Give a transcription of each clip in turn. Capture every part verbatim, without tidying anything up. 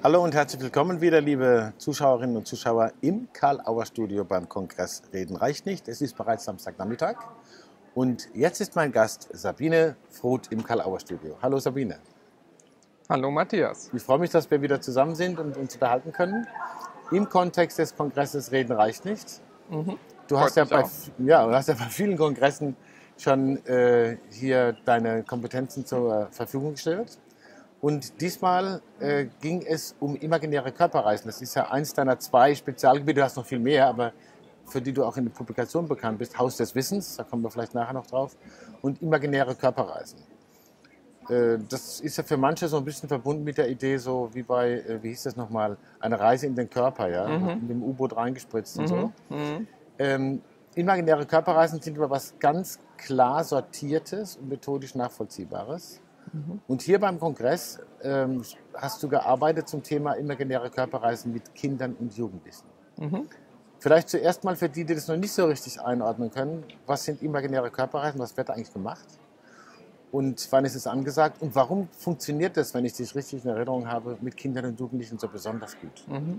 Hallo und herzlich willkommen wieder, liebe Zuschauerinnen und Zuschauer im Karl-Auer-Studio beim Kongress Reden reicht nicht. Es ist bereits Samstagnachmittag und jetzt ist mein Gast Sabine Fruth im Karl-Auer-Studio. Hallo Sabine. Hallo Matthias. Ich freue mich, dass wir wieder zusammen sind und uns unterhalten können. Im Kontext des Kongresses Reden reicht nicht. Mhm. Du hast ja, bei, ja, du hast ja bei vielen Kongressen schon äh, hier deine Kompetenzen zur Verfügung gestellt. Und diesmal äh, ging es um imaginäre Körperreisen. Das ist ja eins deiner zwei Spezialgebiete. Du hast noch viel mehr, aber für die du auch in der Publikation bekannt bist. Haus des Wissens, da kommen wir vielleicht nachher noch drauf. Und imaginäre Körperreisen. Äh, das ist ja für manche so ein bisschen verbunden mit der Idee, so wie bei, äh, wie hieß das nochmal, eine Reise in den Körper, ja, Mhm. mit dem U-Boot reingespritzt und Mhm. so. Mhm. Ähm, imaginäre Körperreisen sind aber was ganz klar Sortiertes und methodisch Nachvollziehbares. Mhm. Und hier beim Kongress ähm, hast du gearbeitet zum Thema imaginäre Körperreisen mit Kindern und Jugendlichen. Mhm. Vielleicht zuerst mal für die, die das noch nicht so richtig einordnen können, was sind imaginäre Körperreisen, was wird da eigentlich gemacht und wann ist es angesagt und warum funktioniert das, wenn ich dich richtig in Erinnerung habe, mit Kindern und Jugendlichen so besonders gut? Mhm.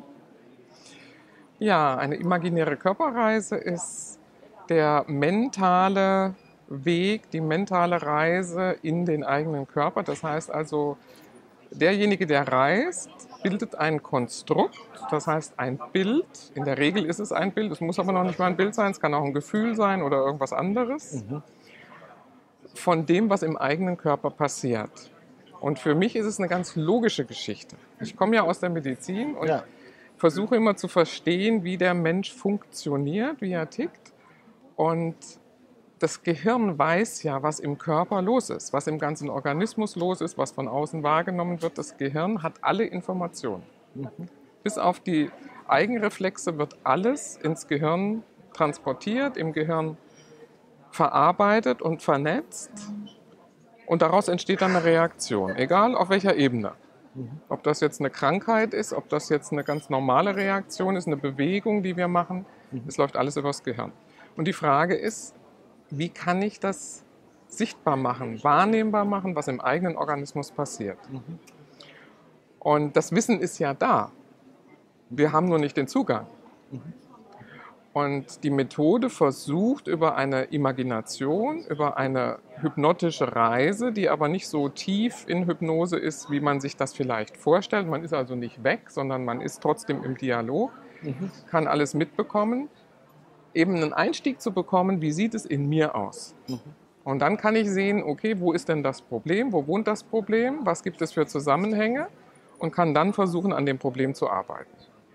Ja, eine imaginäre Körperreise ist der mentale Weg, die mentale Reise in den eigenen Körper. Das heißt also, derjenige, der reist, bildet ein Konstrukt, das heißt ein Bild. In der Regel ist es ein Bild, es muss aber noch nicht mal ein Bild sein, es kann auch ein Gefühl sein oder irgendwas anderes, Mhm. von dem, was im eigenen Körper passiert. Und für mich ist es eine ganz logische Geschichte. Ich komme ja aus der Medizin und Ja. versuche immer zu verstehen, wie der Mensch funktioniert, wie er tickt. Und das Gehirn weiß ja, was im Körper los ist, was im ganzen Organismus los ist, was von außen wahrgenommen wird. Das Gehirn hat alle Informationen. Mhm. Bis auf die Eigenreflexe wird alles ins Gehirn transportiert, im Gehirn verarbeitet und vernetzt. Und daraus entsteht dann eine Reaktion, egal auf welcher Ebene. Ob das jetzt eine Krankheit ist, ob das jetzt eine ganz normale Reaktion ist, eine Bewegung, die wir machen, es läuft alles übers Gehirn. Und die Frage ist, wie kann ich das sichtbar machen, wahrnehmbar machen, was im eigenen Organismus passiert? Mhm. Und das Wissen ist ja da. Wir haben nur nicht den Zugang. Mhm. Und die Methode versucht über eine Imagination, über eine hypnotische Reise, die aber nicht so tief in Hypnose ist, wie man sich das vielleicht vorstellt. Man ist also nicht weg, sondern man ist trotzdem im Dialog, Mhm. kann alles mitbekommen, eben einen Einstieg zu bekommen, wie sieht es in mir aus. Mhm. Und dann kann ich sehen, okay, wo ist denn das Problem, wo wohnt das Problem, was gibt es für Zusammenhänge und kann dann versuchen, an dem Problem zu arbeiten.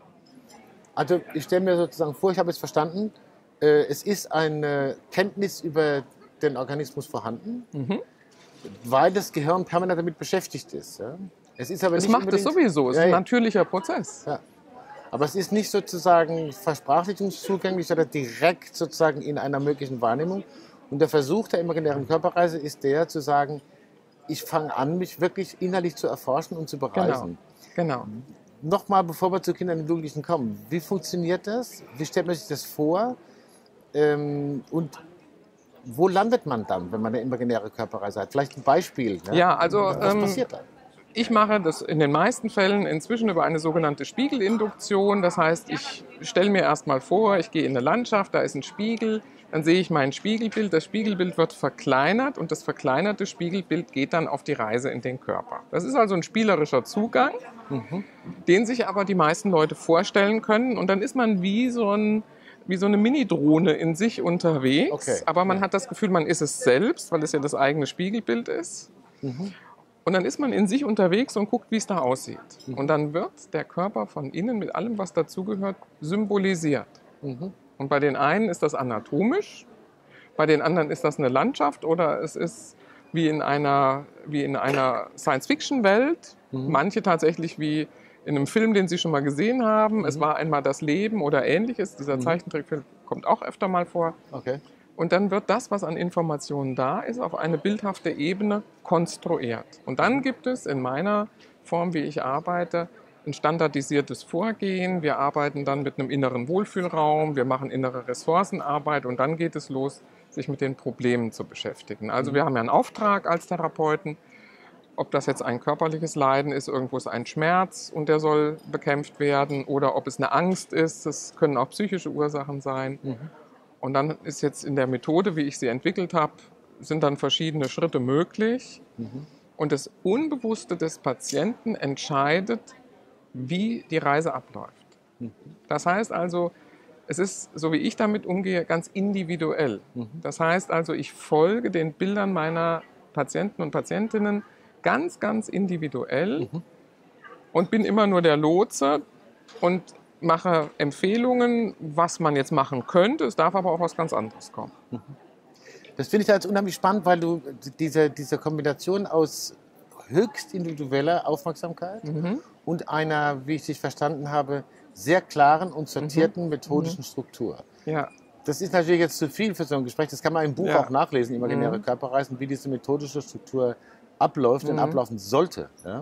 Also ich stelle mir sozusagen vor, ich habe es verstanden, äh, es ist eine Kenntnis über den Organismus vorhanden, Mhm. weil das Gehirn permanent damit beschäftigt ist. Ja? Es ist aber Es nicht macht es unbedingt, sowieso, es ja, ist ein ja, natürlicher Prozess. ja. Aber es ist nicht sozusagen versprachlichungszugänglich, sondern direkt sozusagen in einer möglichen Wahrnehmung. Und der Versuch der imaginären Körperreise ist der, zu sagen, ich fange an, mich wirklich innerlich zu erforschen und zu Genau, bereisen. genau. Nochmal, bevor wir zu Kindern und Jugendlichen kommen, wie funktioniert das? Wie stellt man sich das vor? Ähm, und wo landet man dann, wenn man eine imaginäre Körperreise hat? Vielleicht ein Beispiel. Ne? Ja, also Was ähm, passiert da? ich mache das in den meisten Fällen inzwischen über eine sogenannte Spiegelinduktion. Das heißt, ich stelle mir erstmal vor, ich gehe in eine Landschaft, da ist ein Spiegel, dann sehe ich mein Spiegelbild. Das Spiegelbild wird verkleinert und das verkleinerte Spiegelbild geht dann auf die Reise in den Körper. Das ist also ein spielerischer Zugang, Mhm. den sich aber die meisten Leute vorstellen können. Und dann ist man wie so, ein, wie so eine Mini-Drohne in sich unterwegs. Okay, Aber man ja. hat das Gefühl, man ist es selbst, weil es ja das eigene Spiegelbild ist. Mhm. Und dann ist man in sich unterwegs und guckt, wie es da aussieht. Und dann wird der Körper von innen mit allem, was dazugehört, symbolisiert. Mhm. Und bei den einen ist das anatomisch, bei den anderen ist das eine Landschaft oder es ist wie in einer, wie in einer Science-Fiction-Welt. Mhm. Manche tatsächlich wie in einem Film, den Sie schon mal gesehen haben. Es war einmal das Leben oder ähnliches. Dieser Mhm. Zeichentrickfilm kommt auch öfter mal vor. Okay. Und dann wird das, was an Informationen da ist, auf eine bildhafte Ebene konstruiert. Und dann gibt es in meiner Form, wie ich arbeite, ein standardisiertes Vorgehen. Wir arbeiten dann mit einem inneren Wohlfühlraum, wir machen innere Ressourcenarbeit und dann geht es los, sich mit den Problemen zu beschäftigen. Also wir haben ja einen Auftrag als Therapeuten ob das jetzt ein körperliches Leiden ist, irgendwo ist ein Schmerz und der soll bekämpft werden, oder ob es eine Angst ist, das können auch psychische Ursachen sein. Mhm. Und dann ist jetzt in der Methode, wie ich sie entwickelt habe, sind dann verschiedene Schritte möglich. Mhm. Und das Unbewusste des Patienten entscheidet, wie die Reise abläuft. Mhm. Das heißt also, es ist, so wie ich damit umgehe, ganz individuell. Mhm. Das heißt also, ich folge den Bildern meiner Patienten und Patientinnen ganz, ganz individuell Mhm. und bin immer nur der Lotse und mache Empfehlungen, was man jetzt machen könnte. Es darf aber auch was ganz anderes kommen. Das finde ich jetzt unheimlich spannend, weil du diese, diese Kombination aus höchst individueller Aufmerksamkeit Mhm. und einer, wie ich dich verstanden habe, sehr klaren und sortierten Mhm. methodischen Struktur. Ja, Das ist natürlich jetzt zu viel für so ein Gespräch. Das kann man im Buch Ja. auch nachlesen, Imaginäre Mhm. Körperreisen, wie diese methodische Struktur abläuft und Mhm. ablaufen sollte. Ja?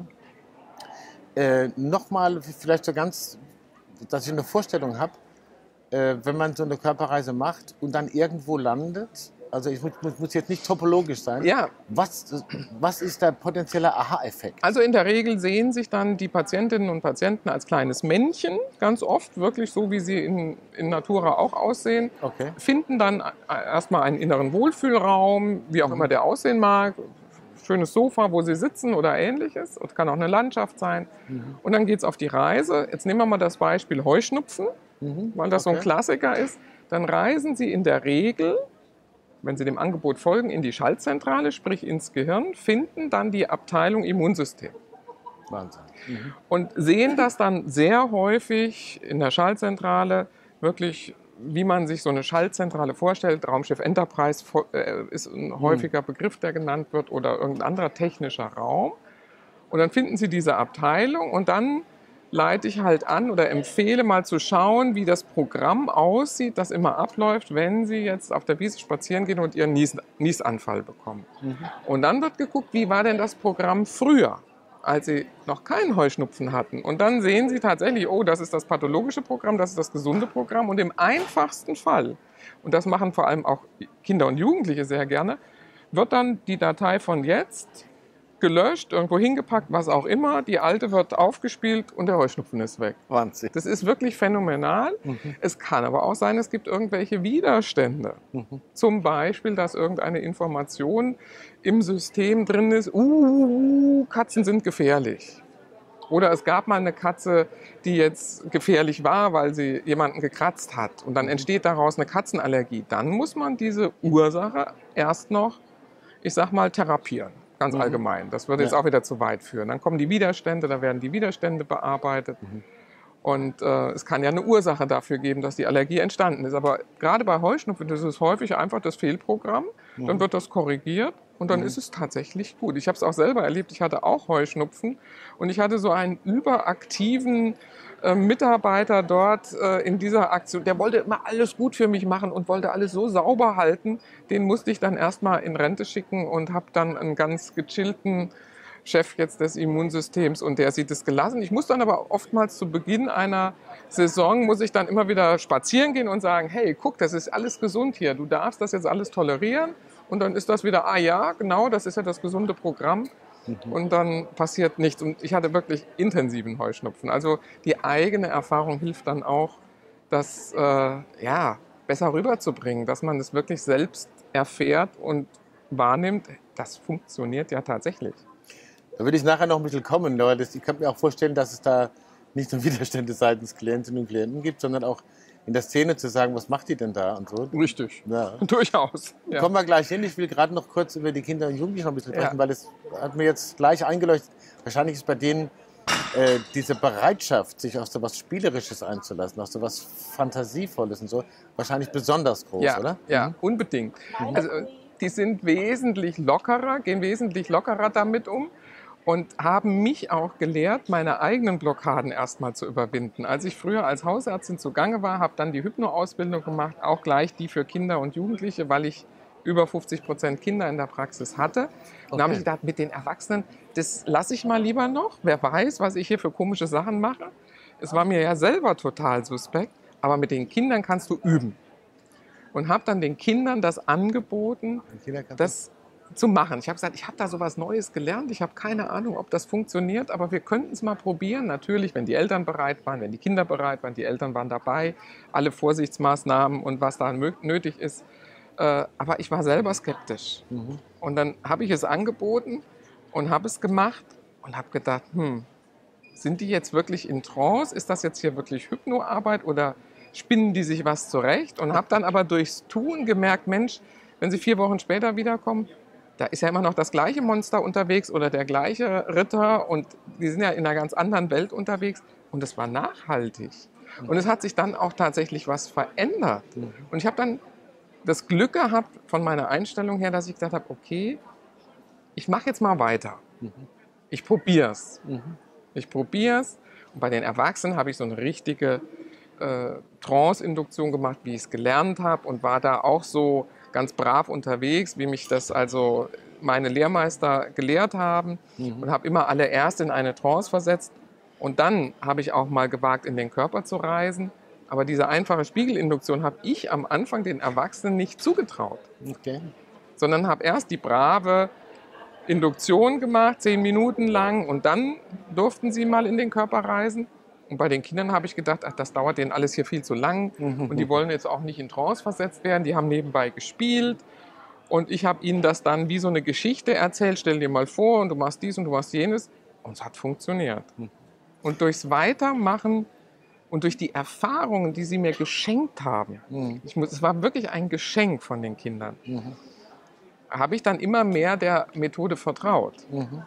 Äh, Nochmal vielleicht so ganz, dass ich eine Vorstellung habe, äh, wenn man so eine Körperreise macht und dann irgendwo landet, also ich muss, muss, muss jetzt nicht topologisch sein, ja. was, was ist der potenzielle Aha-Effekt? Also in der Regel sehen sich dann die Patientinnen und Patienten als kleines Männchen, ganz oft wirklich so, wie sie in, in Natura auch aussehen, Okay. finden dann erstmal einen inneren Wohlfühlraum, wie auch immer der aussehen mag, schönes Sofa, wo sie sitzen oder ähnliches, und kann auch eine Landschaft sein. Mhm. Und dann geht es auf die Reise. Jetzt nehmen wir mal das Beispiel Heuschnupfen, Mhm. weil das so ein Okay. Klassiker ist. Dann reisen sie in der Regel, wenn sie dem Angebot folgen, in die Schaltzentrale, sprich ins Gehirn, finden dann die Abteilung Immunsystem. Wahnsinn. Mhm. Und sehen das dann sehr häufig in der Schaltzentrale, wirklich, wie man sich so eine Schaltzentrale vorstellt. Raumschiff Enterprise äh, ist ein häufiger Begriff, der genannt wird, oder irgendein anderer technischer Raum. Und dann finden Sie diese Abteilung und dann leite ich halt an oder empfehle mal zu schauen, wie das Programm aussieht, das immer abläuft, wenn Sie jetzt auf der Wiese spazieren gehen und Ihren Nies Niesanfall bekommen. Mhm. Und dann wird geguckt, wie war denn das Programm früher, als Sie noch keinen Heuschnupfen hatten. Und dann sehen Sie tatsächlich, oh, das ist das pathologische Programm, das ist das gesunde Programm. Und im einfachsten Fall, und das machen vor allem auch Kinder und Jugendliche sehr gerne, wird dann die Datei von jetzt gelöscht, irgendwo hingepackt, was auch immer. Die alte wird aufgespielt und der Heuschnupfen ist weg. Wahnsinn. Das ist wirklich phänomenal. Mhm. Es kann aber auch sein, es gibt irgendwelche Widerstände. Mhm. Zum Beispiel, dass irgendeine Information im System drin ist, uh, Katzen sind gefährlich. Oder es gab mal eine Katze, die jetzt gefährlich war, weil sie jemanden gekratzt hat. Und dann entsteht daraus eine Katzenallergie. Dann muss man diese Ursache erst noch, ich sag mal, therapieren. Ganz Mhm. allgemein. Das würde jetzt Ja. auch wieder zu weit führen. Dann kommen die Widerstände, da werden die Widerstände bearbeitet. Mhm. Und äh, es kann ja eine Ursache dafür geben, dass die Allergie entstanden ist. Aber gerade bei Heuschnupfen ist es häufig einfach das Fehlprogramm. Dann Mhm. wird das korrigiert und dann Mhm. ist es tatsächlich gut. Ich habe es auch selber erlebt. Ich hatte auch Heuschnupfen und ich hatte so einen überaktiven äh, Mitarbeiter dort äh, in dieser Aktion. Der wollte immer alles gut für mich machen und wollte alles so sauber halten. Den musste ich dann erstmal in Rente schicken und habe dann einen ganz gechillten Chef jetzt des Immunsystems und der sieht es gelassen. Ich muss dann aber oftmals zu Beginn einer Saison, muss ich dann immer wieder spazieren gehen und sagen, hey, guck, das ist alles gesund hier, du darfst das jetzt alles tolerieren. Und dann ist das wieder, ah ja, genau, das ist ja das gesunde Programm. Mhm. Und dann passiert nichts. Und ich hatte wirklich intensiven Heuschnupfen. Also die eigene Erfahrung hilft dann auch, das äh, ja, besser rüberzubringen, dass man es wirklich selbst erfährt und wahrnimmt. Das funktioniert ja tatsächlich. Da würde ich nachher noch ein bisschen kommen, weil das, ich kann mir auch vorstellen, dass es da nicht nur Widerstände seitens Klientinnen und Klienten gibt, sondern auch in der Szene zu sagen, was macht die denn da und so. Richtig. Ja. Durchaus. Ja. Kommen wir gleich hin. Ich will gerade noch kurz über die Kinder und Jugendlichen noch ein bisschen Ja. sprechen, weil das hat mir jetzt gleich eingeleuchtet. Wahrscheinlich ist bei denen äh, diese Bereitschaft, sich auf so was Spielerisches einzulassen, auf so was Fantasievolles und so, wahrscheinlich besonders groß, Ja, oder? ja, unbedingt. Also die sind wesentlich lockerer, gehen wesentlich lockerer damit um und haben mich auch gelehrt, meine eigenen Blockaden erstmal zu überwinden. Als ich früher als Hausärztin zugange war, habe dann die Hypno-Ausbildung gemacht, auch gleich die für Kinder und Jugendliche, weil ich über fünfzig Prozent Kinder in der Praxis hatte. Und da habe ich gedacht, mit den Erwachsenen, das lasse ich mal lieber noch. Wer weiß, was ich hier für komische Sachen mache. Es war mir ja selber total suspekt, aber mit den Kindern kannst du üben. Und habe dann den Kindern das angeboten, Die Kinder kannst das zu machen. Ich habe gesagt, ich habe da sowas Neues gelernt, ich habe keine Ahnung, ob das funktioniert, aber wir könnten es mal probieren. Natürlich, wenn die Eltern bereit waren, wenn die Kinder bereit waren, die Eltern waren dabei, alle Vorsichtsmaßnahmen und was da nötig ist. Äh, aber ich war selber skeptisch. Mhm. Und dann habe ich es angeboten und habe es gemacht und habe gedacht, hm, sind die jetzt wirklich in Trance? Ist das jetzt hier wirklich Hypnoarbeit oder spinnen die sich was zurecht? Und habe dann aber durchs Tun gemerkt, Mensch, wenn sie vier Wochen später wiederkommen, da ist ja immer noch das gleiche Monster unterwegs oder der gleiche Ritter und die sind ja in einer ganz anderen Welt unterwegs und es war nachhaltig. Und es hat sich dann auch tatsächlich was verändert. Und ich habe dann das Glück gehabt von meiner Einstellung her, dass ich gedacht habe, okay, ich mache jetzt mal weiter. Ich probiere es. Ich probiere es. Und bei den Erwachsenen habe ich so eine richtige äh, Trance-Induktion gemacht, wie ich es gelernt habe und war da auch so ganz brav unterwegs, wie mich das also meine Lehrmeister gelehrt haben mhm. und habe immer alle erst in eine Trance versetzt und dann habe ich auch mal gewagt, in den Körper zu reisen. Aber diese einfache Spiegelinduktion habe ich am Anfang den Erwachsenen nicht zugetraut, okay. sondern habe erst die brave Induktion gemacht, zehn Minuten lang und dann durften sie mal in den Körper reisen. Und bei den Kindern habe ich gedacht, ach, das dauert denen alles hier viel zu lang mhm. und die wollen jetzt auch nicht in Trance versetzt werden. Die haben nebenbei gespielt und ich habe ihnen das dann wie so eine Geschichte erzählt. Stell dir mal vor und du machst dies und du machst jenes und es hat funktioniert. Mhm. Und durchs Weitermachen und durch die Erfahrungen, die sie mir geschenkt haben, mhm. ich muss, es war wirklich ein Geschenk von den Kindern, mhm. habe ich dann immer mehr der Methode vertraut. Mhm.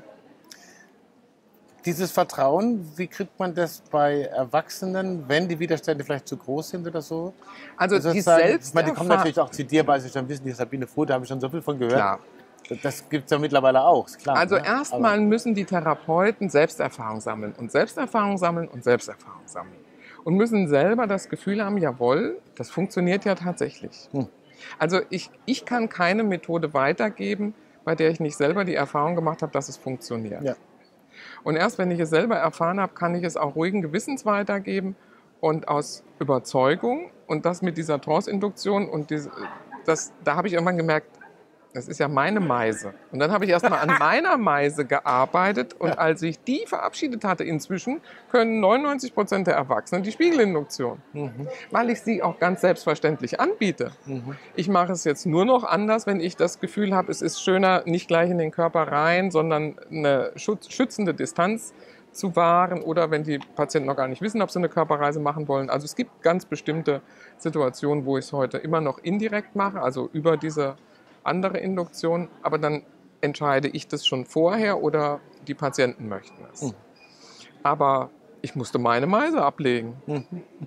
Dieses Vertrauen, wie kriegt man das bei Erwachsenen, wenn die Widerstände vielleicht zu groß sind oder so? Also, also die selbst, ich meine, die kommen natürlich auch zu dir, weil sie schon wissen, die Sabine Voth, da habe ich schon so viel von gehört. Klar. Das gibt es ja mittlerweile auch, ist klar. Also ne? erstmal müssen die Therapeuten Selbsterfahrung sammeln und Selbsterfahrung sammeln und Selbsterfahrung sammeln. Und müssen selber das Gefühl haben, jawohl, das funktioniert ja tatsächlich. Hm. Also ich, ich kann keine Methode weitergeben, bei der ich nicht selber die Erfahrung gemacht habe, dass es funktioniert. Ja. Und erst wenn ich es selber erfahren habe, kann ich es auch ruhigen Gewissens weitergeben und aus Überzeugung. Und das mit dieser Trance-Induktion und diese, das, da habe ich irgendwann gemerkt, das ist ja meine Meise. Und dann habe ich erstmal an meiner Meise gearbeitet und als ich die verabschiedet hatte, inzwischen können neunundneunzig Prozent der Erwachsenen die Spiegelinduktion, mhm. weil ich sie auch ganz selbstverständlich anbiete. Mhm. Ich mache es jetzt nur noch anders, wenn ich das Gefühl habe, es ist schöner, nicht gleich in den Körper rein, sondern eine schutz, schützende Distanz zu wahren oder wenn die Patienten noch gar nicht wissen, ob sie eine Körperreise machen wollen. Also es gibt ganz bestimmte Situationen, wo ich es heute immer noch indirekt mache, also über diese andere Induktion, aber dann entscheide ich das schon vorher oder die Patienten möchten es. Mhm. Aber ich musste meine Meise ablegen. Mhm.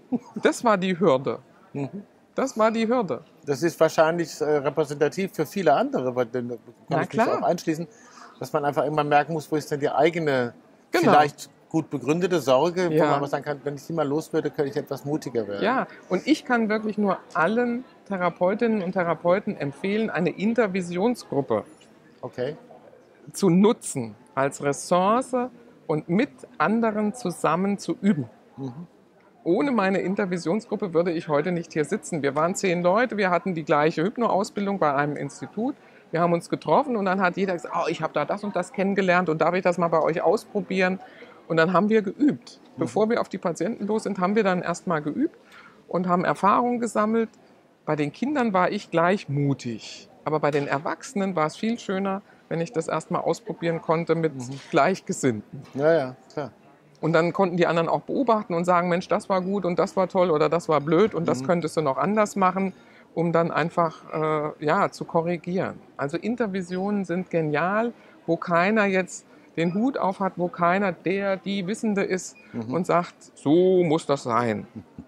Das war die Hürde. Mhm. Das war die Hürde. Das ist wahrscheinlich äh, repräsentativ für viele andere, weil dann kann ich mich auch einschließen, dass man einfach immer merken muss, wo ist denn die eigene, genau. vielleicht gut begründete Sorge, ja. wo man aber sagen kann, wenn ich die mal los würde, könnte ich etwas mutiger werden. Ja, und ich kann wirklich nur allen Therapeutinnen und Therapeuten empfehlen, eine Intervisionsgruppe okay. zu nutzen als Ressource und mit anderen zusammen zu üben. Mhm. Ohne meine Intervisionsgruppe würde ich heute nicht hier sitzen. Wir waren zehn Leute, wir hatten die gleiche Hypnoausbildung bei einem Institut. Wir haben uns getroffen und dann hat jeder gesagt, oh, ich habe da das und das kennengelernt und darf ich das mal bei euch ausprobieren? Und dann haben wir geübt. Mhm. Bevor wir auf die Patienten los sind, haben wir dann erst mal geübt und haben Erfahrungen gesammelt. Bei den Kindern war ich gleich mutig. Aber bei den Erwachsenen war es viel schöner, wenn ich das erst mal ausprobieren konnte mit mhm. Gleichgesinnten. Ja, ja, klar. Und dann konnten die anderen auch beobachten und sagen, Mensch, das war gut und das war toll oder das war blöd und mhm. das könntest du noch anders machen, um dann einfach äh, ja, zu korrigieren. Also Intervisionen sind genial, wo keiner jetzt den Hut auf hat, wo keiner der, die Wissende ist mhm. und sagt, so muss das sein.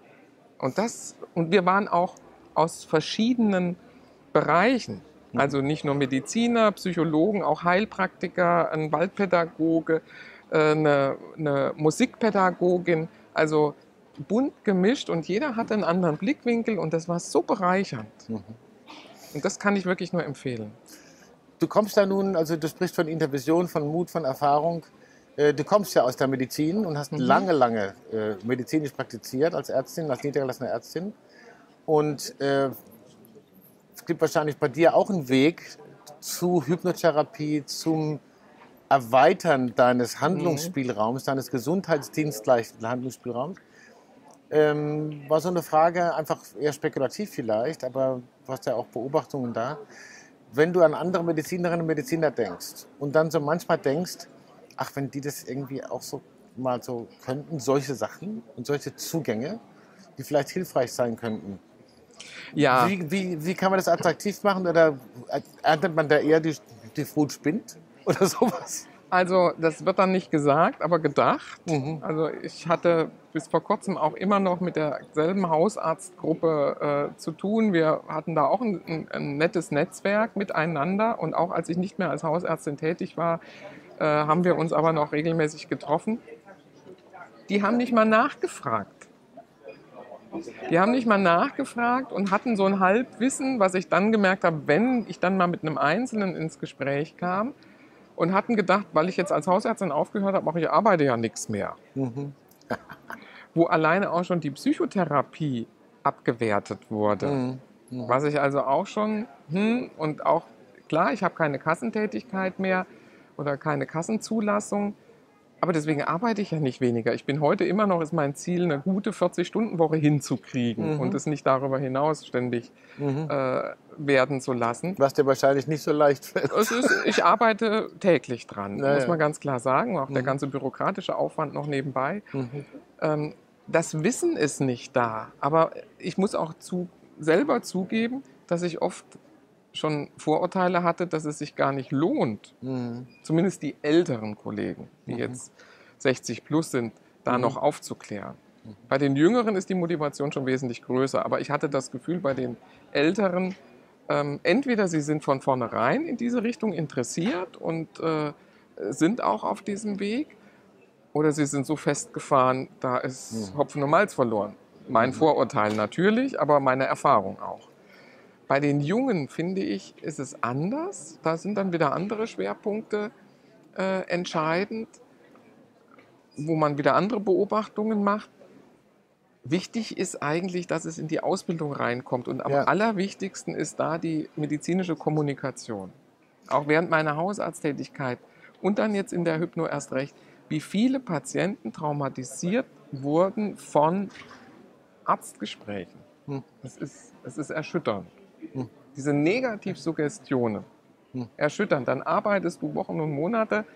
Und, das, und wir waren auch aus verschiedenen Bereichen, mhm. also nicht nur Mediziner, Psychologen, auch Heilpraktiker, ein Waldpädagoge, eine, eine Musikpädagogin, also bunt gemischt und jeder hatte einen anderen Blickwinkel und das war so bereichernd. Mhm. Und das kann ich wirklich nur empfehlen. Du kommst da nun, also du sprichst von Intervision, von Mut, von Erfahrung. Du kommst ja aus der Medizin und hast mhm. lange, lange äh, medizinisch praktiziert als Ärztin, als niedergelassene Ärztin. Und äh, es gibt wahrscheinlich bei dir auch einen Weg zu Hypnotherapie, zum Erweitern deines Handlungsspielraums, mhm. deines gesundheitsdienstleichenden Handlungsspielraums. Ähm, war so eine Frage, einfach eher spekulativ vielleicht, aber du hast ja auch Beobachtungen da. Wenn du an andere Medizinerinnen und Mediziner denkst und dann so manchmal denkst, ach, wenn die das irgendwie auch so mal so könnten, solche Sachen und solche Zugänge, die vielleicht hilfreich sein könnten. Ja. Wie, wie, wie kann man das attraktiv machen oder erntet man da eher die, die Frut spinnt oder sowas? Also das wird dann nicht gesagt, aber gedacht. Mhm. Also ich hatte bis vor kurzem auch immer noch mit derselben Hausarztgruppe äh, zu tun. Wir hatten da auch ein, ein, ein nettes Netzwerk miteinander und auch als ich nicht mehr als Hausärztin tätig war, äh, haben wir uns aber noch regelmäßig getroffen. Die haben nicht mal nachgefragt. Die haben nicht mal nachgefragt und hatten so ein Halbwissen, was ich dann gemerkt habe, wenn ich dann mal mit einem Einzelnen ins Gespräch kam. Und hatten gedacht, weil ich jetzt als Hausärztin aufgehört habe, mache ich arbeite ja nichts mehr. Mhm. Wo alleine auch schon die Psychotherapie abgewertet wurde. Mhm. Mhm. Was ich also auch schon, hm, und auch, klar, ich habe keine Kassentätigkeit mehr oder keine Kassenzulassung, aber deswegen arbeite ich ja nicht weniger. Ich bin heute immer noch, ist mein Ziel, eine gute vierzig-Stunden-Woche hinzukriegen mhm. und es nicht darüber hinaus ständig mhm. äh, werden zu lassen. Was dir wahrscheinlich nicht so leicht fällt. Es ist, ich arbeite täglich dran, naja. muss man ganz klar sagen. Auch mhm. der ganze bürokratische Aufwand noch nebenbei. Mhm. Ähm, das Wissen ist nicht da. Aber ich muss auch zu, selber zugeben, dass ich oft schon Vorurteile hatte, dass es sich gar nicht lohnt, mhm. zumindest die älteren Kollegen, die mhm. jetzt sechzig plus sind, da mhm. noch aufzuklären. Mhm. Bei den Jüngeren ist die Motivation schon wesentlich größer, aber ich hatte das Gefühl, bei den Älteren, ähm, entweder sie sind von vornherein in diese Richtung interessiert und äh, sind auch auf diesem Weg, oder sie sind so festgefahren, da ist mhm. Hopfen und Malz verloren. Mein mhm. Vorurteil natürlich, aber meine Erfahrung auch. Bei den Jungen, finde ich, ist es anders. Da sind dann wieder andere Schwerpunkte äh, entscheidend, wo man wieder andere Beobachtungen macht. Wichtig ist eigentlich, dass es in die Ausbildung reinkommt. Und am ja. allerwichtigsten ist da die medizinische Kommunikation. Auch während meiner Hausarzttätigkeit und dann jetzt in der Hypno erst recht, wie viele Patienten traumatisiert wurden von Arztgesprächen. Hm. Das ist, das ist erschütternd. Hm. Diese Negativsuggestionen, hm. erschütternd. Dann arbeitest du Wochen und Monate.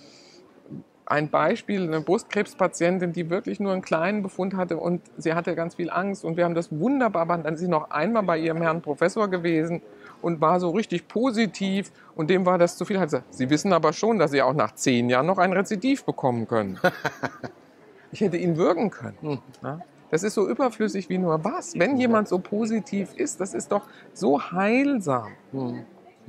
Ein Beispiel, eine Brustkrebspatientin, die wirklich nur einen kleinen Befund hatte und sie hatte ganz viel Angst und wir haben das wunderbar behandelt. Dann ist sie noch einmal bei ihrem Herrn Professor gewesen und war so richtig positiv und dem war das zu viel. Hat gesagt, Sie wissen aber schon, dass Sie auch nach zehn Jahren noch ein Rezidiv bekommen können. Ich hätte ihn würgen können. Hm. Ja? Das ist so überflüssig wie nur was. Wenn jemand so positiv ist, das ist doch so heilsam. Hm.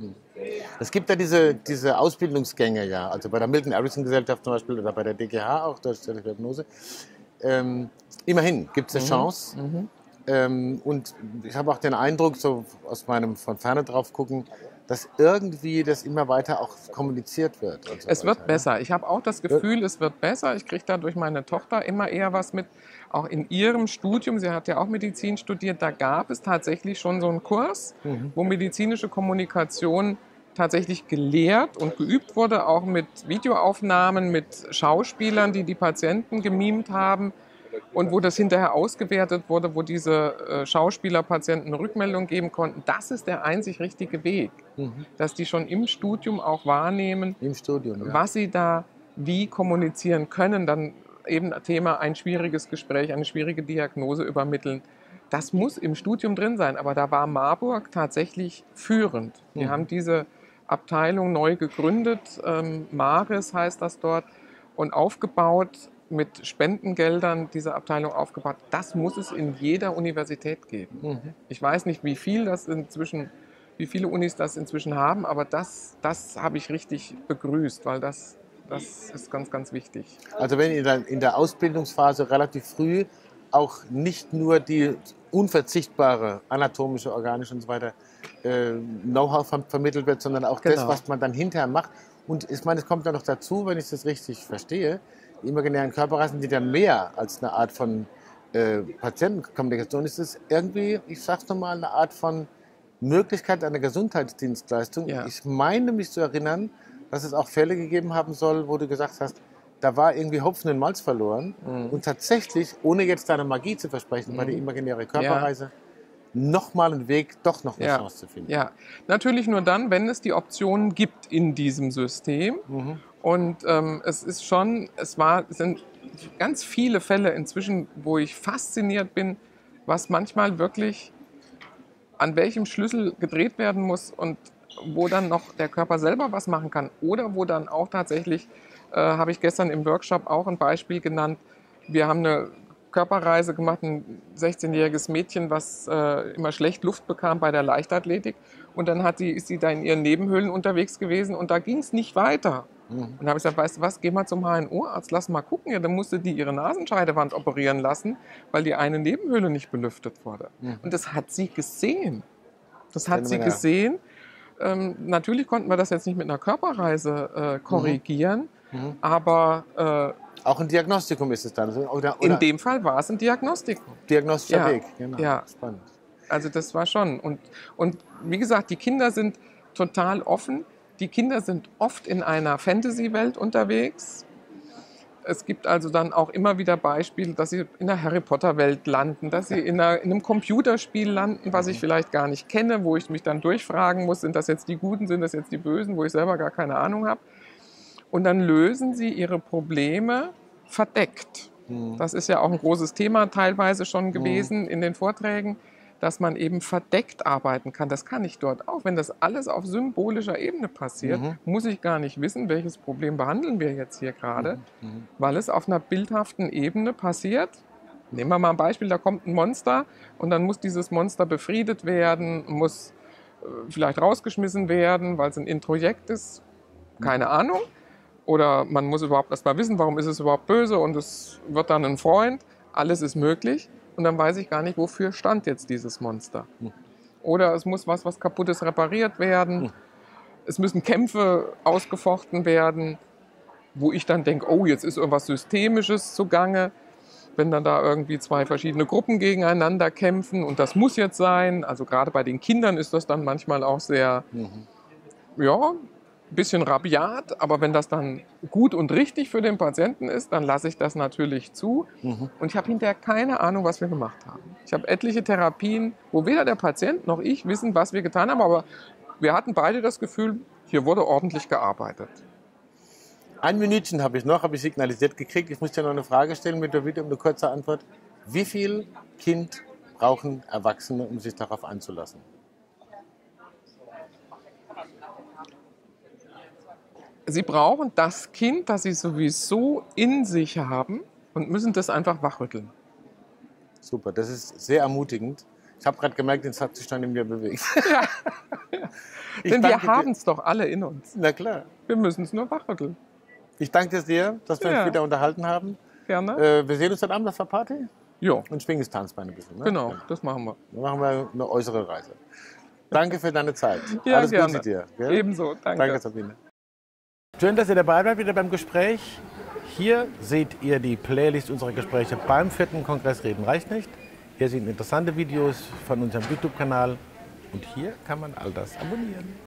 Es gibt ja diese, diese Ausbildungsgänge, ja, also bei der Milton-Erickson-Gesellschaft zum Beispiel oder bei der D G H auch, Deutsche Hypnose. Ähm, immerhin gibt es eine mhm. Chance. Mhm. Ähm, und ich habe auch den Eindruck, so aus meinem von Ferne drauf gucken, dass irgendwie das immer weiter auch kommuniziert wird. Und so es weiter, wird ja. besser. Ich habe auch das Gefühl, es wird besser. Ich kriege da durch meine Tochter immer eher was mit. Auch in ihrem Studium, sie hat ja auch Medizin studiert, da gab es tatsächlich schon so einen Kurs, mhm. wo medizinische Kommunikation tatsächlich gelehrt und geübt wurde, auch mit Videoaufnahmen, mit Schauspielern, die die Patienten gemimt haben und wo das hinterher ausgewertet wurde, wo diese äh, Schauspieler Patienten eine Rückmeldung geben konnten. Das ist der einzig richtige Weg, mhm. dass die schon im Studium auch wahrnehmen, Im Studium, ja. was sie da wie kommunizieren können, dann eben Thema ein schwieriges Gespräch, eine schwierige Diagnose übermitteln. Das muss im Studium drin sein, aber da war Marburg tatsächlich führend. Wir mhm. haben diese Abteilung neu gegründet, ähm, Maris heißt das dort, und aufgebaut, mit Spendengeldern diese Abteilung aufgebaut. Das muss es in jeder Universität geben. Mhm. Ich weiß nicht, wie viel das inzwischen, wie viele Unis das inzwischen haben, aber das, das habe ich richtig begrüßt, weil das, das ist ganz, ganz wichtig. Also wenn in der, in der Ausbildungsphase relativ früh auch nicht nur die unverzichtbare anatomische, organische und so weiter äh, Know-how ver vermittelt wird, sondern auch genau. das, was man dann hinterher macht. Und ich meine, es kommt dann noch dazu, wenn ich das richtig verstehe, die imaginären Körperreisen, die dann mehr als eine Art von äh, Patientenkommunikation ist, ist irgendwie, ich sag's nochmal, eine Art von Möglichkeit einer Gesundheitsdienstleistung. Ja. Ich meine mich zu erinnern, dass es auch Fälle gegeben haben soll, wo du gesagt hast, da war irgendwie Hopfen und Malz verloren. Mhm. Und tatsächlich, ohne jetzt deine Magie zu versprechen, Mhm. bei der imaginäre Körperreise, ja. nochmal einen Weg, doch noch eine ja. Chance zu finden. Ja, natürlich nur dann, wenn es die Optionen gibt in diesem System. Mhm. Und ähm, es ist schon, es war, es sind ganz viele Fälle inzwischen, wo ich fasziniert bin, was manchmal wirklich an welchem Schlüssel gedreht werden muss und wo dann noch der Körper selber was machen kann. Oder wo dann auch tatsächlich, äh, habe ich gestern im Workshop auch ein Beispiel genannt, wir haben eine Körperreise gemacht, ein sechzehnjähriges Mädchen, was äh, immer schlecht Luft bekam bei der Leichtathletik. Und dann hat sie, ist sie da in ihren Nebenhöhlen unterwegs gewesen und da ging es nicht weiter. Mhm. Und da habe ich gesagt, weißt du was, geh mal zum H N O-Arzt, lass mal gucken. Ja, dann musste die ihre Nasenscheidewand operieren lassen, weil die eine Nebenhöhle nicht belüftet wurde. Mhm. Und das hat sie gesehen. Das hat sie gesehen. Ähm, natürlich konnten wir das jetzt nicht mit einer Körperreise äh, korrigieren, mhm. aber... Äh, auch ein Diagnostikum ist es dann? Oder, oder in dem Fall war es ein Diagnostikum. Diagnostischer ja. Weg, genau. Ja. Spannend. Also das war schon. Und, und wie gesagt, die Kinder sind total offen. Die Kinder sind oft in einer Fantasy-Welt unterwegs. Es gibt also dann auch immer wieder Beispiele, dass sie in der Harry-Potter-Welt landen, dass sie in, einer, in einem Computerspiel landen, was ich vielleicht gar nicht kenne, wo ich mich dann durchfragen muss, sind das jetzt die Guten, sind das jetzt die Bösen, wo ich selber gar keine Ahnung habe. Und dann lösen sie ihre Probleme verdeckt. Mhm. Das ist ja auch ein großes Thema teilweise schon gewesen mhm. in den Vorträgen, dass man eben verdeckt arbeiten kann. Das kann ich dort auch. Wenn das alles auf symbolischer Ebene passiert, mhm. muss ich gar nicht wissen, welches Problem behandeln wir jetzt hier gerade, mhm. Mhm. weil es auf einer bildhaften Ebene passiert. Nehmen wir mal ein Beispiel, da kommt ein Monster und dann muss dieses Monster befriedet werden, muss äh, vielleicht rausgeschmissen werden, weil es ein Introjekt ist. Keine mhm. Ahnung. Oder man muss überhaupt erst mal wissen, warum ist es überhaupt böse und es wird dann ein Freund. Alles ist möglich. Und dann weiß ich gar nicht, wofür stand jetzt dieses Monster. Hm. Oder es muss was, was kaputt ist, repariert werden. Hm. Es müssen Kämpfe ausgefochten werden, wo ich dann denke, oh, jetzt ist irgendwas Systemisches zugange. Wenn dann da irgendwie zwei verschiedene Gruppen gegeneinander kämpfen und das muss jetzt sein. Also gerade bei den Kindern ist das dann manchmal auch sehr, mhm. ja, ein bisschen rabiat, aber wenn das dann gut und richtig für den Patienten ist, dann lasse ich das natürlich zu. Mhm. Und ich habe hinterher keine Ahnung, was wir gemacht haben. Ich habe etliche Therapien, wo weder der Patient noch ich wissen, was wir getan haben, aber wir hatten beide das Gefühl, hier wurde ordentlich gearbeitet. Ein Minütchen habe ich noch, habe ich signalisiert gekriegt. Ich muss dir noch eine Frage stellen mit der Bitte um eine kurze Antwort. Wie viel Kind brauchen Erwachsene, um sich darauf einzulassen? Sie brauchen das Kind, das sie sowieso in sich haben und müssen das einfach wachrütteln. Super, das ist sehr ermutigend. Ich habe gerade gemerkt, jetzt hat sich dann in mir bewegt. Ja. Denn wir haben es doch alle in uns. Na klar. Wir müssen es nur wachrütteln. Ich danke dir sehr, dass wir ja. uns wieder unterhalten haben. Gerne. Äh, wir sehen uns heute Abend auf der Party. Ja. Und schwingen das Tanzbein ein bisschen. Ne? Genau, das machen wir. Dann machen wir eine äußere Reise. Danke für deine Zeit. Ja, Alles gerne. Gute dir. Gell? Ebenso, danke. Danke, Sabine. Schön, dass ihr dabei seid, wieder beim Gespräch. Hier seht ihr die Playlist unserer Gespräche beim vierten Kongress Reden reicht nicht. Hier sind interessante Videos von unserem YouTube-Kanal und hier kann man all das abonnieren.